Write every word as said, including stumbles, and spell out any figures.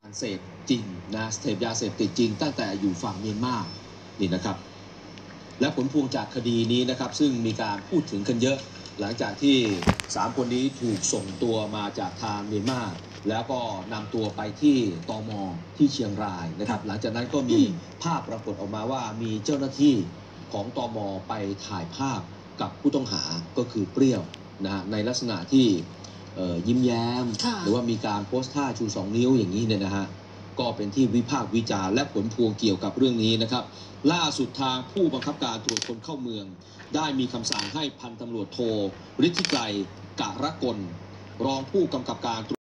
เสพจริงนะเสพยาเสพติดจริงตั้งแต่อยู่ฝั่งเมียนมานี่นะครับและผลพวงจากคดีนี้นะครับซึ่งมีการพูดถึงกันเยอะหลังจากที่สามคนนี้ถูกส่งตัวมาจากทางเมียนมาแล้วก็นำตัวไปที่ตม.ที่เชียงรายนะครับหลังจากนั้นก็มีภาพปรากฏออกมาว่ามีเจ้าหน้าที่ของตม.ไปถ่ายภาพกับผู้ต้องหาก็คือเปรี้ยวนะฮะในลักษณะที่ยิ้มแย้มหรือว่ามีการโพสท่าชูสองนิ้วอย่างนี้เนี่ยนะฮะก็เป็นที่วิพากษ์วิจารณ์และผลพวงเกี่ยวกับเรื่องนี้นะครับล่าสุดทางผู้บังคับการตรวจคนเข้าเมืองได้มีคำสั่งให้พันตำรวจโทฤทธิไกรกะระกลรองผู้กำกับการตรวจ